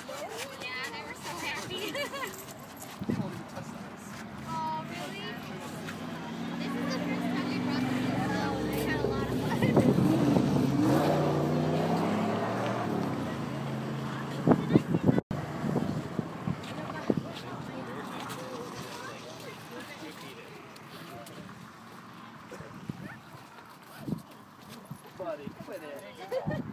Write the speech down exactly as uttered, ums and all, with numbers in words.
Yeah, they were so happy. They won't even touch the ice. Oh, really? This is the first time we brought them in, so we had a lot of fun. Buddy, quit it.